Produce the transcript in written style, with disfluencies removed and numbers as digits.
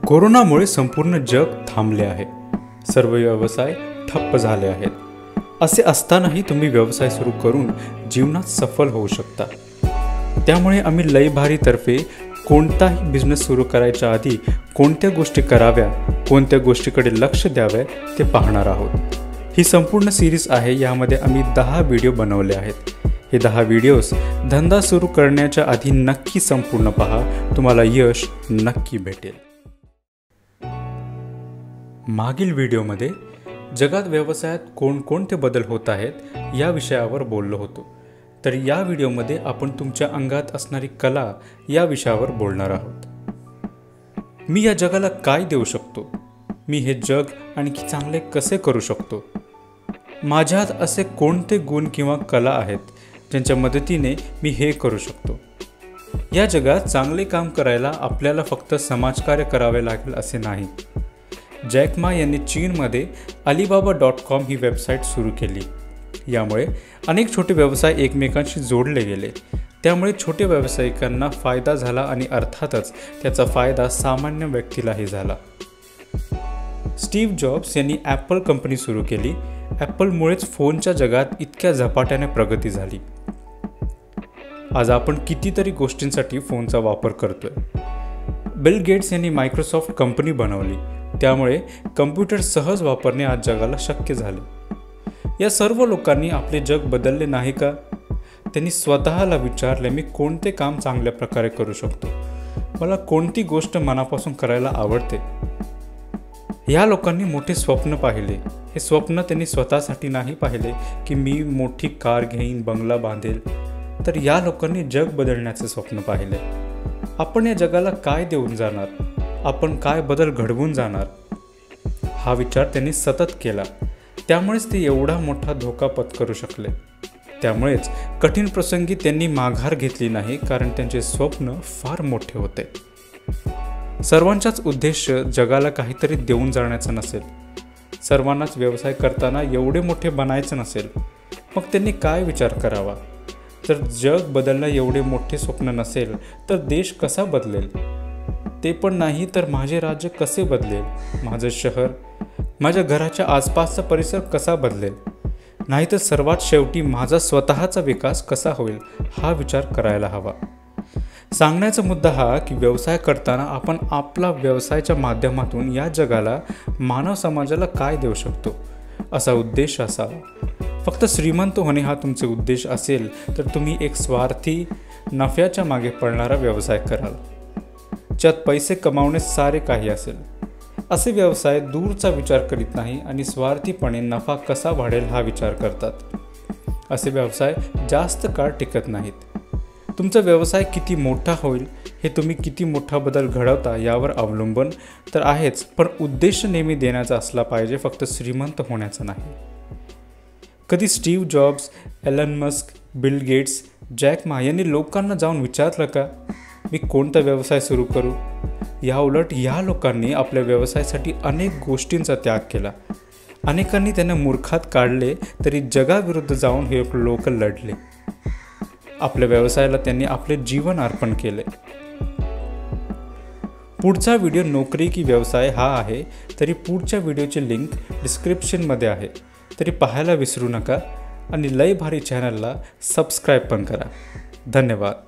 कोरोनामुळे संपूर्ण जग थांबले आहे. सर्व व्यवसाय ठप्प झाले आहेत. असे असतानाही तुम्ही व्यवसाय सुरू करून जीवनात सफल होऊ शकता. त्यामुळे आम्ही लय भारी तर्फे कोणताही बिझनेस सुरू करायच्या आधी कोणत्या गोष्टी कराव्या, कोणत्या गोष्टीकडे लक्ष द्यावे ते पाहणार आहोत. ही संपूर्ण सिरीज आहे. यामध्ये आम्ही 10 व्हिडिओ बनवले आहेत. हे 10 व्हिडिओज धंदा सुरू करण्याच्या आधी नक्की संपूर्ण पहा. तुम्हाला यश नक्की भेटेल. मागील व्हिडिओमध्ये जगात व्यवसायात कोणकोणते बदल होत आहेत या विषयावर बोललो होतो. तर या व्हिडिओमध्ये आपण तुमच्या अंगात असणारी कला या विषयावर बोलणार आहोत. मी या जगाला काय देऊ शकतो? मी हे जग आणखी चांगले कसे करू शकतो? माझ्यात असे कोणते गुण किंवा कला आहेत ज्यांच्या मदतीने मी हे करू शकतो? या जगात चांगले काम करायला आपल्याला फक्त समाजकार्य करावे लागेल असे नाही. जॅक मा यांनी चीनमध्ये Alibaba.com ही वेबसाईट सुरू केली. यामुळे अनेक छोटे व्यवसाय एकमेकांशी जोडले गेले. त्यामुळे छोट्या व्यावसायिकांना फायदा झाला आणि अर्थातच त्याचा फायदा सामान्य व्यक्तीलाही झाला. स्टीव्ह जॉब्स यांनी ॲपल कंपनी सुरू केली. ॲपलमुळेच फोनच्या जगात इतक्या झपाट्याने प्रगती झाली. आज आपण कितीतरी गोष्टींसाठी फोनचा वापर करतोय. बिल गेट्स यांनी मायक्रोसॉफ्ट कंपनी बनवली. त्यामुळे कम्प्युटर सहज वापरणे आज जगाला शक्य झाले. या सर्व लोकांनी आपले जग बदलले नाही का? त्यांनी स्वतःला विचारले, मी कोणते काम चांगल्या प्रकारे करू शकतो? मला कोणती गोष्ट मनापासून करायला आवडते? या लोकांनी मोठे स्वप्न पाहिले. हे स्वप्न त्यांनी स्वतःसाठी नाही पाहिले की मी मोठी कार घेईन, बंगला बांधेल. तर या लोकांनी जग बदलण्याचे स्वप्न पाहिले. आपण या जगाला काय देऊन जाणार? आपण काय बदल घडवून जाणार? हा विचार त्यांनी सतत केला. त्यामुळेच ते एवढा मोठा धोका पत्करू शकले. त्यामुळेच कठीण प्रसंगी त्यांनी माघार घेतली नाही, कारण त्यांचे स्वप्न फार मोठे होते. सर्वांचाच उद्देश जगाला काहीतरी देऊन जाण्याचा नसेल. सर्वांनाच व्यवसाय करताना एवढे मोठे बनायचं नसेल. मग त्यांनी काय विचार करावा? जर जग बदलणं एवढे मोठे स्वप्न नसेल तर देश कसा बदलेल? ते पण नाही तर माझे राज्य कसे बदलेल? माझं शहर, माझ्या घराच्या आसपासचा परिसर कसा बदलेल? नाहीतर सर्वात शेवटी माझा स्वतःचा विकास कसा होईल? हा विचार करायला हवा. सांगण्याचा मुद्दा हा की व्यवसाय करताना आपण आपला व्यवसायाच्या माध्यमातून या जगाला, मानव समाजाला काय देऊ शकतो असा उद्देश असावा. फक्त श्रीमंत होणे हा तुमचे उद्देश असेल तर तुम्ही एक स्वार्थी, नफ्याच्या मागे पडणारा व्यवसाय कराल, ज्यात पैसे कमावणे सारे काही असेल. असे व्यवसाय दूरचा विचार करीत नाही आणि स्वार्थीपणे नफा कसा वाढेल हा विचार करतात. असे व्यवसाय जास्त काळ टिकत नाहीत. तुमचा व्यवसाय किती मोठा होईल हे तुम्ही किती मोठा बदल घडवता यावर अवलंबून तर आहेच, पण उद्देश नेहमी देण्याचा असला पाहिजे, फक्त श्रीमंत होण्याचा नाही. कधी Steve Jobs, Elon Musk, Bill Gates, Jack Ma यांनी लोकांना जाऊन विचारलं का मी कोणता व्यवसाय सुरू करू? या उलट या लोकांनी आपल्या व्यवसायासाठी अनेक गोष्टींचा त्याग केला. अनेकांनी त्यांना मूर्खात काढले तरी जगाविरुद्ध जाऊन हे लोक लढले. आपल्या व्यवसायाला त्यांनी आपले जीवन अर्पण केले. पुढचा व्हिडिओ नोकरी की व्यवसाय हा आहे. तरी पुढच्या व्हिडिओची लिंक डिस्क्रिप्शनमध्ये आहे. तरी पाहायला विसरू नका आणि लय भारी चॅनलला सबस्क्राईब पण करा. धन्यवाद.